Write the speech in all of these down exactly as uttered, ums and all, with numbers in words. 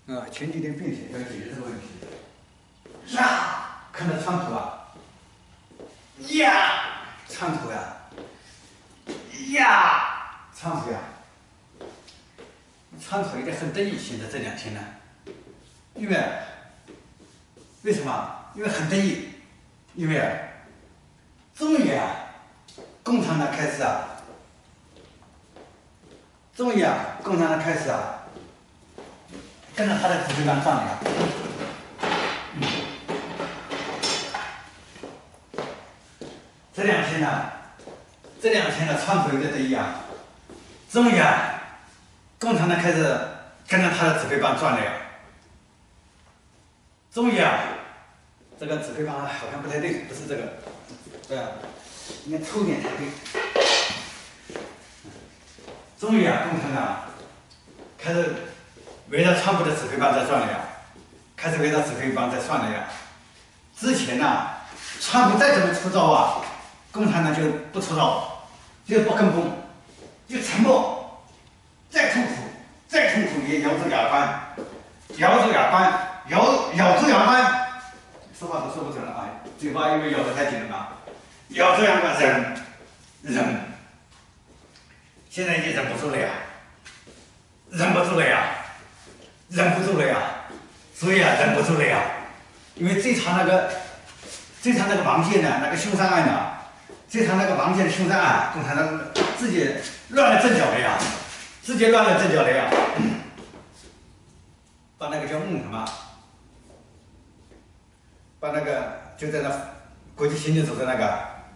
啊，前几天并且要解决这个问题。呀，看到窗口啊，呀，窗口呀，呀，窗口呀，窗口有点很得意。现在这两天呢，因为为什么？因为很得意，因为终于啊，共产党开始啊，终于啊，共产党开始啊。 跟着他的指挥官转了呀。嗯、这两天呢，这两天呢，川普有点得意啊，终于啊，共产党开始跟着他的指挥官转了呀。终于啊，这个指挥官好像不太对，不是这个，对啊，应该粗点才对。终于啊，共产党开始。 围绕川普的指挥官在转了呀，开始围绕指挥官在转了呀。之前呢、啊，川普再怎么出招啊，共产党就不出招，就不跟风，就沉默，再痛苦，再痛苦也咬住牙关，咬住牙关，咬咬住牙关，说话都说不准了啊，嘴巴因为咬得太紧了嘛，咬住牙关忍忍，现在已经忍不住了呀，忍不住了呀。 忍不住了呀，所以啊，忍不住了呀，因为这场那个，这场那个王建呢，那个凶杀案呢，这场那个王建的凶杀案，共产党自己乱了阵脚了呀，自己乱了阵脚了呀，把那个叫孟什么，把那个就在那国际刑警组的那个，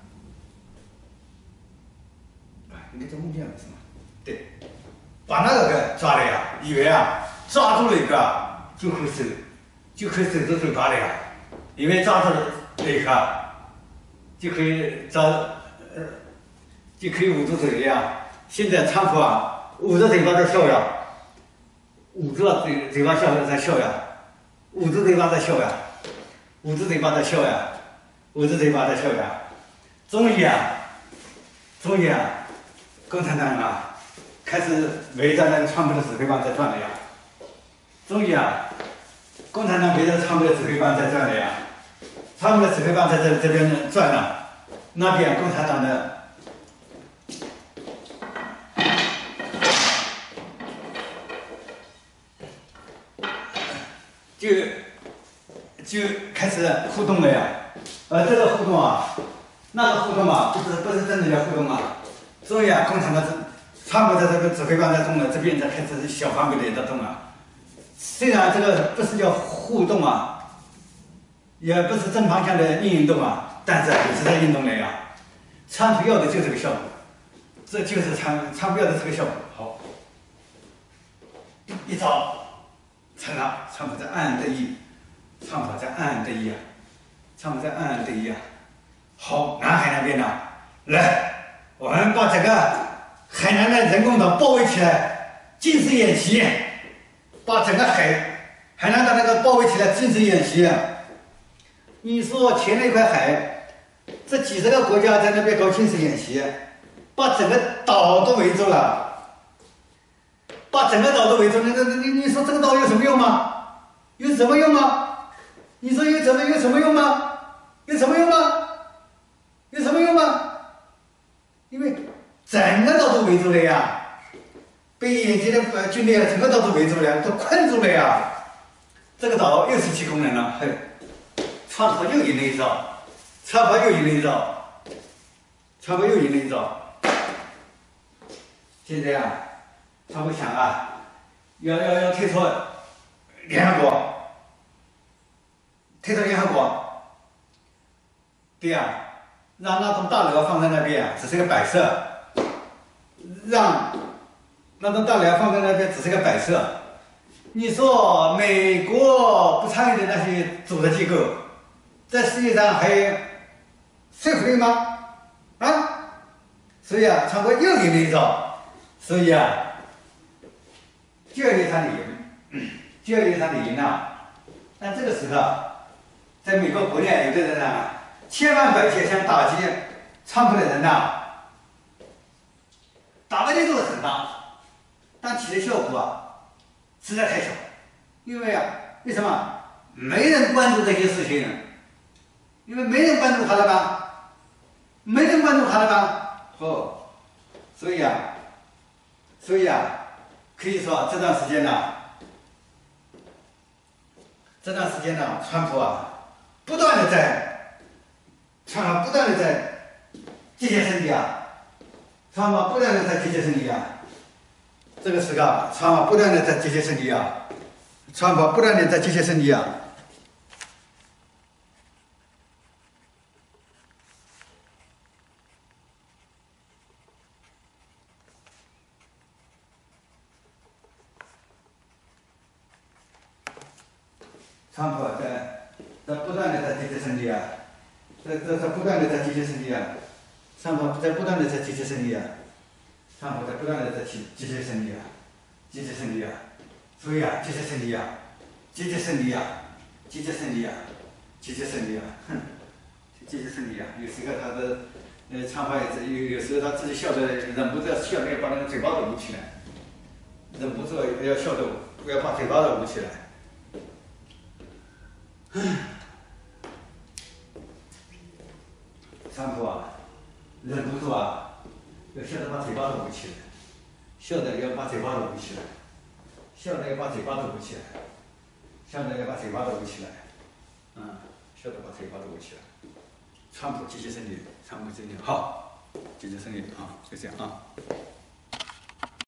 应该叫孟建是吗？对，把那个给抓了呀，以为啊。 抓住了一个就可以手，就可以手指手抓了呀，因为抓住了一个就可以抓，呃，就可以捂住嘴了呀。现在川普啊，捂着嘴巴在笑呀，捂着嘴嘴巴笑在笑呀，捂着嘴巴在笑呀，捂着嘴巴在笑呀，捂着嘴巴在笑呀。终于啊，终于啊，共产党啊，开始围着那个川普的指挥官在转了呀。 终于啊，共产党围着川普的指挥官在转了呀，川普的指挥官在这这边转了，那边共产党的就就开始互动了呀，呃，这个互动啊，那个互动啊，不是不是真的叫互动啊，终于啊，共产党这川普的这个指挥官在动了，这边在开始小范围的在动啊。 虽然这个不是叫互动啊，也不是正方向的运动啊，但是也是在运动了呀。川普要的就这个效果，这就是川川普要的这个效果。好，一招成了，川普在暗暗得意，川普在暗暗得意啊，川普在暗暗得意啊。好，南海那边呢，来，我们把这个海南的人工岛包围起来，军事演习。 把整个海海南岛那个包围起来，军事演习。你说填了一块海，这几十个国家在那边搞军事演习，把整个岛都围住了，把整个岛都围住了。那那你你说这个岛有什么用吗？有什么用吗？你说有什么有什么用吗？有什么用吗？有什么用吗？因为整个岛都围住了呀。 被眼前的军队整个岛都围住了，都困住了呀！这个岛又失去功能了，嘿，川普又赢了一招，川普又赢了一招，川普又赢了一招。现在啊，川普想啊，要要要退出联合国，退出联合国，对呀、啊，让那栋大楼放在那边啊，只是个摆设，让。 那栋大楼放在那边只是个摆设，你说美国不参与的那些组织机构，在世界上还有说服力吗？啊？所以啊，川普又赢了一招，所以啊，就要由他的赢，就要由他的赢啊！但这个时候，在美国国内有的人啊，千方百计想打击川普的人呐、啊，打的力度很大。 但起的效果啊，实在太小， 因为啊，为什么？没人关注这些事情，因为没人关注他了吧？没人关注他了吧？哦，所以啊，所以啊，可以说这段时间呢，这段时间呢，川普啊，不断的在，川普不断的在节节胜利啊，川普不断的在节节胜利啊，这个时刻，川普不断的在节节胜利啊，川普不断的在节节胜利啊。川普在在不断的在节节胜利啊，在在在不断的在节节胜利啊，川普在不断的在节节胜利啊，川普在不断的在节节节胜利啊，节节胜利啊，所以啊，节节胜利啊，节节胜利啊，节节胜利啊，节节胜利啊，哼，节节胜利啊，有时候他的呃川普也有有时候他自己笑得忍不住笑得要把那个嘴巴都捂起来，忍不住要笑得要把嘴巴都捂起来。川普啊，忍不住啊，要笑得把嘴巴都捂起来，笑得要把嘴巴都捂起来，笑得要把嘴巴都捂起来，笑得要把嘴巴都捂起来，嗯，笑得把嘴巴都捂起来。川普节节胜利，川普节节好，节节胜利啊，就这样啊。